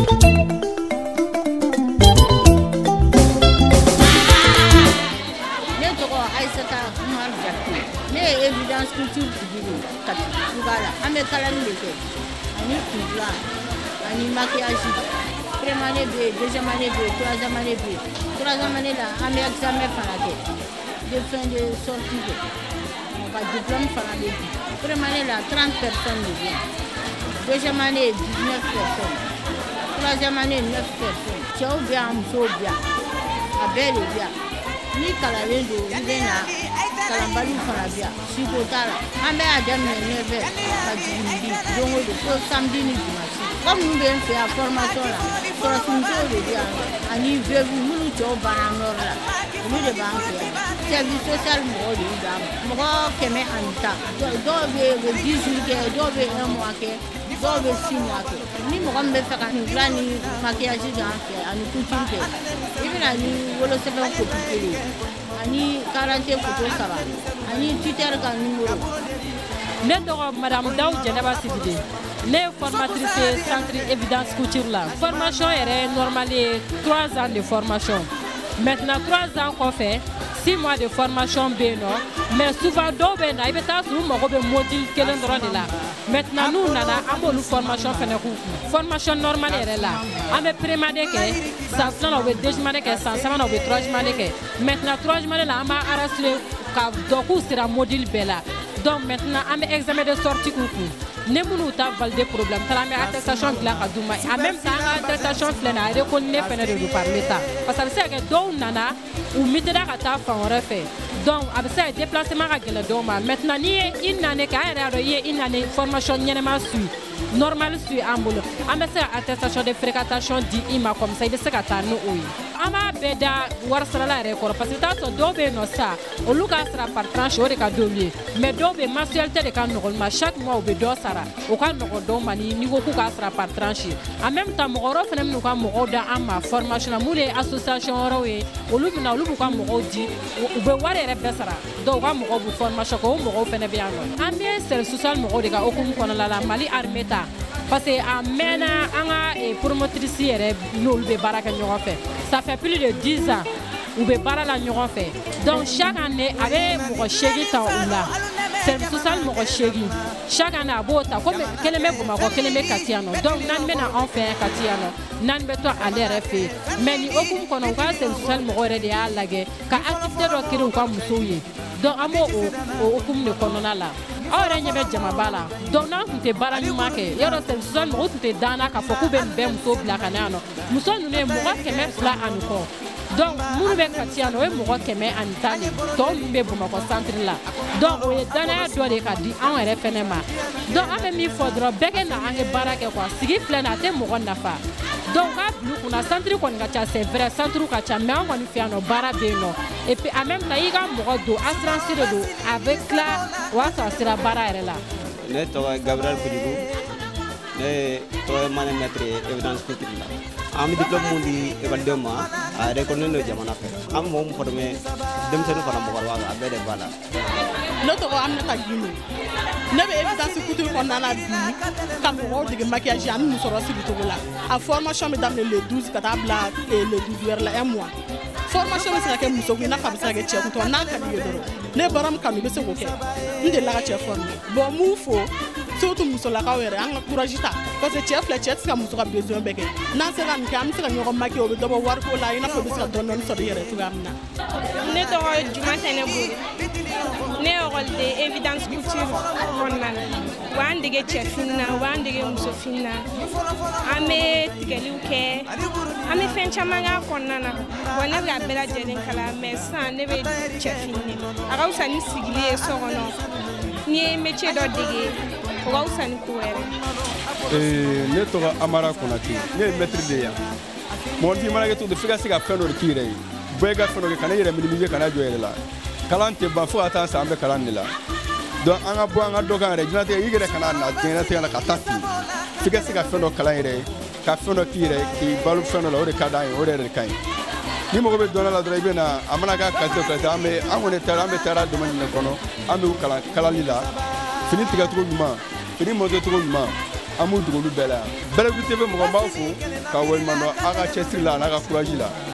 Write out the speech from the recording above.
Évidence culture on est maquillage, première année, deuxième année, troisième année, là, on est examen de fin de sortie. On va diplôme première année, là, 30 personnes viennent. Deuxième année, 19 personnes. Troisième année, 9 personnes. Ciao bien, bien. Abel bien. Ni Kalalendo, Idena, Kalambalu Farabia, Sikotala, Ambe Adam Neve, Kajimbi, Dongo de samedi ni dimanche. Comme nous devons faire la formation là, sur la fonction de bien, à niveau nous nous bananor là, nous devons faire. Service social moi de dame, moi qui me anta, dobe 10 jours, dobe un mois que. Dobe 6 mois que. Ni moi me faire un plan ni maquillage dans faire, à nous couture. Even ani wolo sebe ko pili ani 40 photo saba ani Twitter ka numéro ne dogo madame Daw Janaba Sibide ne formatrice centre évidence couture là formation est normale 3 ans de formation maintenant 3 ans qu'on fait 6 mois de formation beno mais souvent do be na ibeta su mo go be module kelen dron de là maintenant nous nana amolu formation fene ku formation normale est là ame prémadé que ça flan au déjemane que ça sama au 3 jemane que maintenant 3 jemane là ama arasure ka doku sera module bela donc maintenant ame examen de sortie ku ne munu ta valider problème tala me attestation de la kaduma en même temps attestation flena reconnaît fene de parler ça parce que c'est que do nana ou mitera ka ta fa on refait donc avec ça déplacement à gele do ma maintenant ni une année ka era une année formation nyema su normal su ambulo ame ça attestation de fréquentation di ima comme ça il se ka ta no oyi ama beda warsala la record parce que ta so do be no sa o luka sera par tranche o de ka double mais do be mensualité de kan normalement chaque mois o be do sara o kan no do mani ni ko ka sera par tranche en même temps mo ro fene no ka mo da ama formation mu le association rowe o lu na lu ka mo di o be ware re besara do ka mo bu formation ko mo fene bien no ambiance social mo de ka o kum kono la Mali armeta parce que amena anga et promotrice yere nul be baraka ñoxo fait ça fait plus de 10 ans ou be barala ñoxo fait donc chaque année avec mo chegi ta oula service social mo chegi chaque année abota comme keleme buma ko keleme katiano donc nan mena on fait katiano nan beto aller refe mais ni okum kono ka service social mo rede ya lage ka activité do kiru ko musoye donc amo o okum ne kono na la awre nyebe jama bala donc nan kunte bara ni make yoro service social mo kunte dana ka foku be muso bla kanano muso nune mo ka kemer fla anuko donc munu be katiano e mo ka kemer antani to be buma ko centre la donc o ye dana do de ka di an ere fenema donc ame mi fodro bege na an bara ke kwa sigi flena te mo na fa donc a blu kuna centre ko ngacha c'est vrai centre ka cha mais on fi ano bara be no et puis en même temps il ga mo do assurance de do avec la wa ça sera bara ere la ne to Gabriel Koudigo ne to mané maître évidence culture la am diplôme mundi école de ma a reconnu le jamana fe am mom formé dem senu fana mo wa ga be bala no to am na tagini ne be évidence culture ko nana bi kam ko de maquillage am mu soro si to la a formation me dans le 12 katabla et le 12 vers la un mois formation sera ke muso na fa sera ke cheku to na ka di do ne baram kanu be se ko ke inde la ka che formé bon mu fo surtout muso la ka were an courage ta parce que chef la chef ka muso ka besoin beke na se kan kam se ka nyoko maki o do war ko la ina ko be se don non so de yere tu gamna ne to juma tane bu ne rôle de évidence culture monnan wandige chef na wandige muso finna ame tigeliuke ame fencha manga konnana wona ga bela jelen kala mais sans ne be chef ni aga usani sigili so gono ni métier do dige ko usani ko were ne to Amara Konati ne maître de ya mon fi mara ke to de figa siga feno de kire boyga feno ke kana yere minimiser kana joyere la kalante ba fo ata sa ambe kalande la donc anga bo anga dogan re jinate yigere kana na jinate na katati figa siga feno kalande ka feno kire ki balu feno la ore kada ore re kai ni mo be dona la drive na amana ga kato kato ambe angone tera de man ne kono ambe kala lila fini tiga to nyuma fini mo to nyuma amu dugu bela Bɛlɛdugu TV mɔgɔ b'a fo ka walimadɔ a ka cɛsiri la n'a ka courage la